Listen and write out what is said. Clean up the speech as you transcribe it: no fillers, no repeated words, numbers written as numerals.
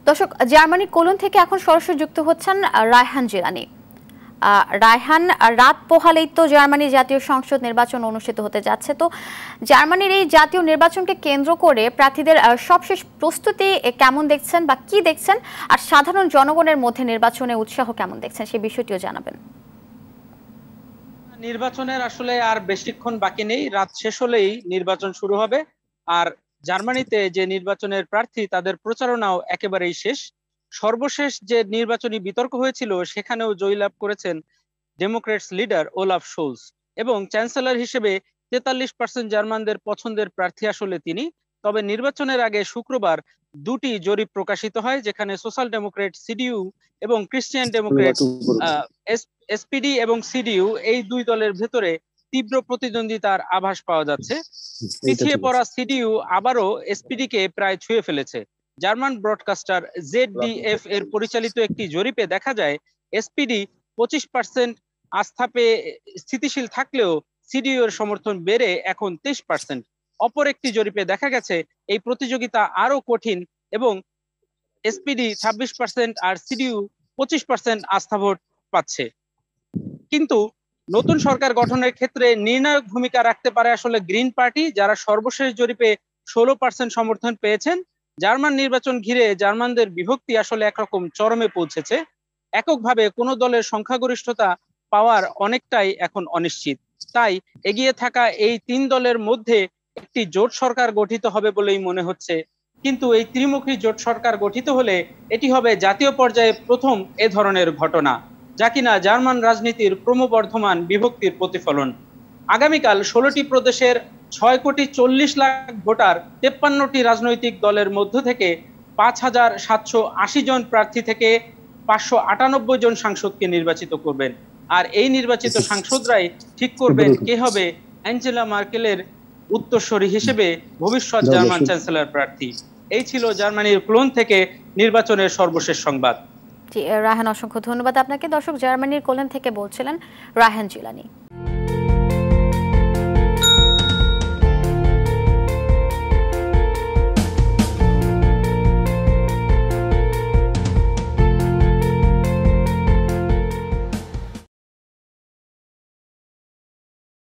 দর্শক, জার্মানির কোলন থেকে এখন সরাসরি যুক্ত হচ্ছেন রায়হান জিলানী। রায়হান, রাত পোহালেই তো জার্মানির জাতীয় সংসদ নির্বাচন অনুষ্ঠিত হতে যাচ্ছে। তো জার্মানির এই জাতীয় নির্বাচনকে কেন্দ্র করে প্রার্থীদের সবশেষ প্রস্তুতি কেমন দেখছেন বা কি দেখছেন, আর সাধারণ জনগণের মধ্যে নির্বাচনে উৎসাহ কেমন দেখছেন সেই বিষয়টিও জানাবেন। নির্বাচনের আসলে আর বেশিক্ষণ বাকি নেই, রাত শেষ হলেই নির্বাচন শুরু হবে। আর জার্মানিতে যে নির্বাচনের প্রার্থী তাদের প্রচারণাও একেবারেই শেষ। সর্বশেষ যে নির্বাচনী বিতর্ক হয়েছিল সেখানেও জয়লাভ করেছেন ডেমোক্রেটস লিডার ওলাফ শোলস, এবং চ্যান্সেলর হিসেবে 43% জার্মানদের পছন্দের প্রার্থী আসলে তিনি। তবে নির্বাচনের আগে শুক্রবার দুটি জরিপ প্রকাশিত হয়, যেখানে সোশ্যাল ডেমোক্রেট সিডিইউ এবং ক্রিশ্চিয়ান ডেমোক্রেট এসপিডি এবং সিডিইউ এই দুই দলের ভেতরে তীব্র প্রতিদ্বন্দ্বিতার আভাস পাওয়া যাচ্ছে। পিছিয়ে পড়া সিডিইউ আবারও এসপিডি কে প্রায় ছুঁয়ে ফেলেছে। জার্মান ব্রডকাস্টার জেডডিএফ এর পরিচালিত একটি জরিপে দেখা যায় এসপিডি 25% আস্থা পেয়ে স্থিতিশীল থাকলেও সিডিইউ এর সমর্থন বেড়ে এখন 23%। অপর একটি জরিপে দেখা গেছে এই প্রতিযোগিতা আরো কঠিন এবং এসপিডি 26% আর সিডিইউ 25% আস্থা ভোট পাচ্ছে। কিন্তু নতুন সরকার গঠনের ক্ষেত্রে নির্ণায়ক ভূমিকা রাখতে পারে আসলে গ্রিন পার্টি, যারা সর্বশেষ জরিপে 16% সমর্থন পেয়েছেন। জার্মান নির্বাচন ঘিরে জার্মানদের বিভক্তি আসলে একরকম চরমে পৌঁছেছে। এককভাবে কোনো দলের সংখ্যাগরিষ্ঠতা পাওয়ার অনেকটাই এখন অনিশ্চিত। তাই এগিয়ে থাকা এই তিন দলের মধ্যে একটি জোট সরকার গঠিত হবে বলেই মনে হচ্ছে। কিন্তু এই ত্রিমুখী জোট সরকার গঠিত হলে এটি হবে জাতীয় পর্যায়ে প্রথম এ ধরনের ঘটনা, যা কিনা জার্মান রাজনীতির ক্রমবর্ধমান বিভক্তির প্রতিফলন। আগামীকাল 16টি প্রদেশের 6,40,00,000 ভোটার 53টি রাজনৈতিক দলের মধ্য থেকে 5,780 জন প্রার্থী থেকে 598 জন সাংসদকে নির্বাচিত করবেন। আর এই নির্বাচিত সাংসদরাই ঠিক করবেন কে হবে অ্যাঞ্জেলা মার্কেলের উত্তরসূরি হিসেবে ভবিষ্যৎ জার্মান চ্যান্সেলর প্রার্থী। এই ছিল জার্মানির কোলন থেকে নির্বাচনের সর্বশেষ সংবাদ। রায়হান, অসংখ্য ধন্যবাদ আপনাকে। দর্শক, জার্মানির কোলন থেকে বলছিলেন রায়হান জিলানী।